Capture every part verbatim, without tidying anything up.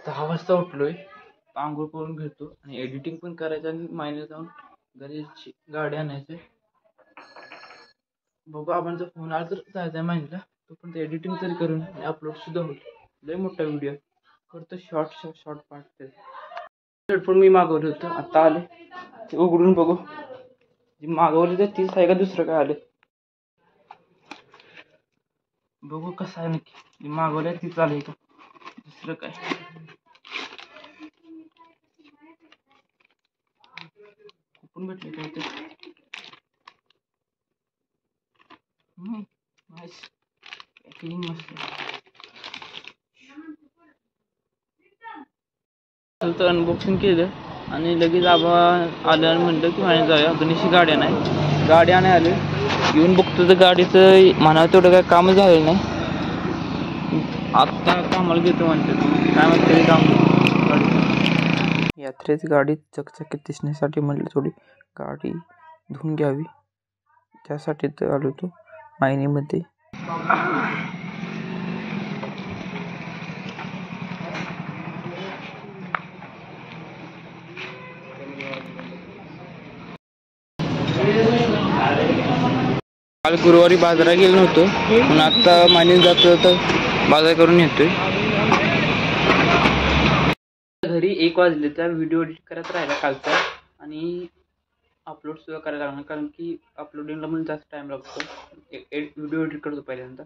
दहा वाजता उठलोय, आंघोळ करून घेतो आणि एडिटिंग पण करायचं आणि मायने जाऊन घरी गाडी आणायची. बघू आबांचा फोन आला तर जायचं आहे मायनेला, तो पण ते एडिटिंग तरी करून अपलोड सुद्धा होईल. लय मोठा व्हिडिओ करतो, शॉर्ट शॉर्ट शॉर्ट पार्ट. ते हेडफोन मी मागवले होतं, आता आले ते उघडून बघू. जी मागवली तर तीच आहे का दुसरं काय आले बघू. कसं आहे नक्की मागवल्या तीच आले का दुसरं काय. कुठून भेटले काय ते. हम्म नाईस पॅकिंग मस्त. तर अनबॉक्सिंग केलं आणि लगेच आबा आलं आणि म्हणलं की माझ्या जाऊया गणेशची गाडी नाही. गाडी आणाय आले, येऊन बघतो तर गाडीचं म्हणावं तेवढं काय कामच झालेलं नाही. आत्ता कामाला घेतो म्हणते, काय म्हणते काम गाडी. यात्रेच गाडी चकचकीत दिसण्यासाठी म्हणलं थोडी गाडी धुवून घ्यावी, त्यासाठी तर आलो होतो मायनीमध्ये. काल गुरुवारी बाजारात गेलो नव्हतो पण आता मायनीत जातो तर बाजार करून येतोय. घरी एक वाजले, त्या व्हिडिओ एडिट करत राहिला कालचा आणि अपलोड सुद्धा करायला लागणार, कारण की अपलोडिंगला पण जास्त टाइम लागतो. व्हिडिओ एडिट करतो पहिल्यांदा.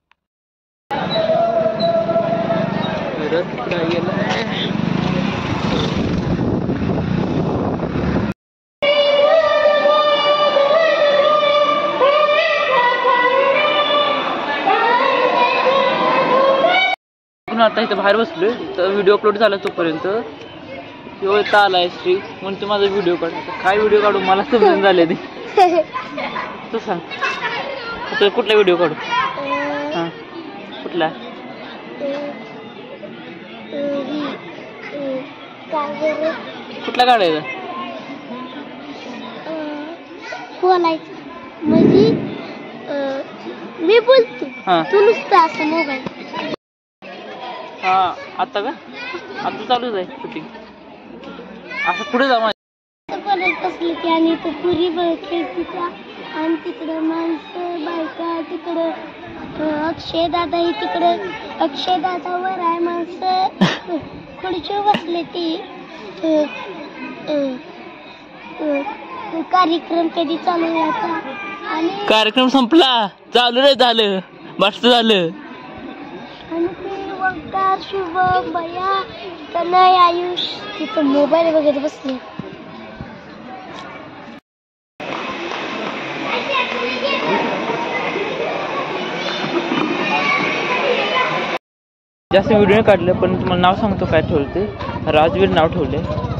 आता इथं बाहेर बसलोय तर व्हिडिओ अपलोड झाला तोपर्यंत किंवा इथं आलाय श्री म्हणतो माझा व्हिडिओ काढ. काय व्हिडिओ काढू मला समजून झाले ते. तू सांग आता कुठला व्हिडिओ काढू. हां कुठला कुठला काढायचा. म्हणजे मी बोलतो तू नुसतं असं मोबाईल. हा आता का आता चालूच आहे शूटिंग. असं पुढे जा परत बसली की आणि तो पुरी खेळतीचा आणि तिकडं माणसं बायका तिकडं अक्षय दादा ही तिकडं अक्षय दादावर आहे माणसं खुर्चीवर बसले ती. कार्यक्रम कधी चालू व्हायचा आणि कार्यक्रम संपला चालू नाही झालं मस्त झालं. आणि ते वंकार शुभम भैया तनय आयुष तिथं मोबाईल वगैरे बसले. जास्त व्हिडिओ नाही काढले पण तुम्हाला नाव सांगतो काय ठेवलं ते. राजवीर नाव ठेवले.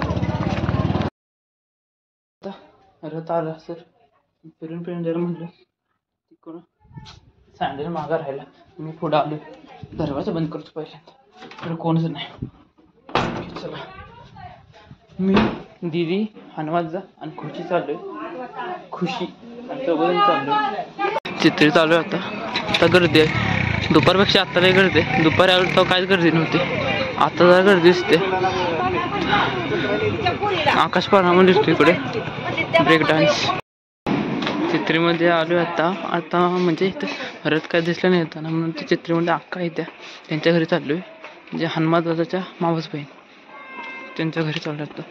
रथ आला सर फिरून फिरून जरा म्हटलं तिकडून सँडल मागा राहिला. मी पुढं आलो, दरवाजा बंद करतो पहिल्यांदा तर कोणच नाही. चला मी दीदी हनुमानजा आणि खुशी चाललोय. खुशी आणि चौघजण चाललोय. चित्र चालू आहे आता. आता गर्दी आहे दुपारपेक्षा आत्ता लई गर्दी आहे. दुपारी आलो तर काहीच गर्दी नव्हती, आता जरा गर्दी दिसते. आकाश पाळणा दिसतो इकडे ब्रेक डान्स. चित्रीमध्ये आलो आता. आता म्हणजे इथं रथ काय दिसलं नाही येताना म्हणून ते चित्रीमध्ये अक्का येत्या त्यांच्या घरी चाललोय. म्हणजे हनुमान दादाच्या मावस बहीण त्यांच्या घरी चाललो आता.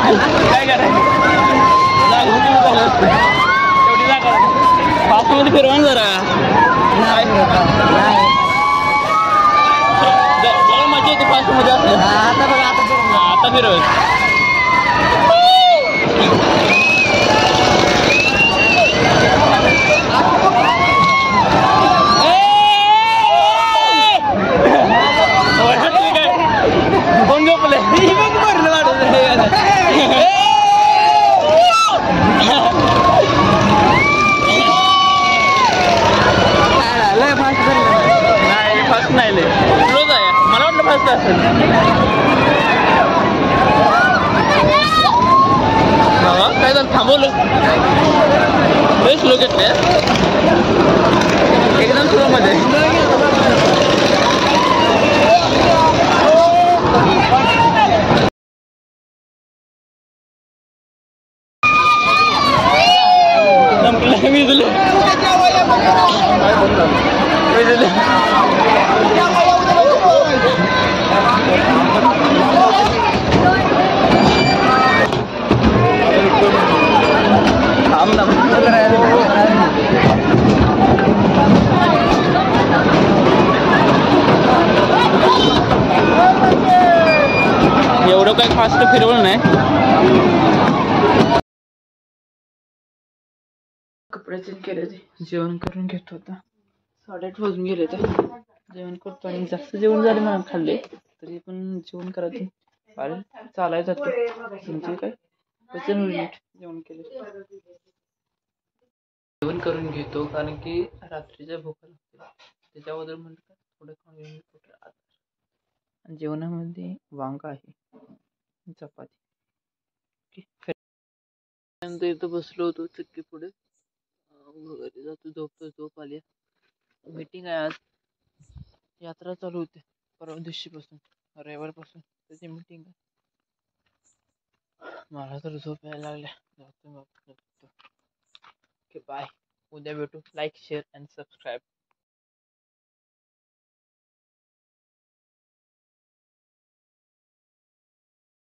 काय करायचं जागा होती ना चालू असते तेवढी जागा फास्टमध्ये फिरवा ना जरा सगळं मजा येते फास्टमध्ये असते आता बघा आता आता फिरव कोण झोपले नाही फास्ट नाही लय रोज आहे मला वाटलं फास्ट असेल काय झालं थांबवलं लय स्लो घेतले एकदम स्लो मध्ये विजले विजले थांब ना एवढं काही फास्ट फिरवलं नाही कपडे चेंज केले ते जेवण करून घेतो आता साडेआठ वाजून गेले तर जेवण करतो आणि जास्त जेवण झाले मला खाल्ले तरी पण जेवण करायचं अरे चालायचं तुमचे काय वचन नीट जेवण केले जेवण करून घेतो कारण की रात्रीच्या भूक लागते त्याच्याबद्दल म्हणलं थोडं खाऊन आणि जेवणामध्ये वांगा आहे चपाती त्यानंतर इथं बसलो होतो चक्की पुढे घरी जातो झोपतो झोप आली मीटिंग आहे आज यात्रा चालू होते परवा दिवशीपासून रविवारपासून त्याची मीटिंग आहे मला तर झोप यायला लागल्या जातो ओके बाय उद्या भेटू लाईक शेअर अँड सबस्क्राईब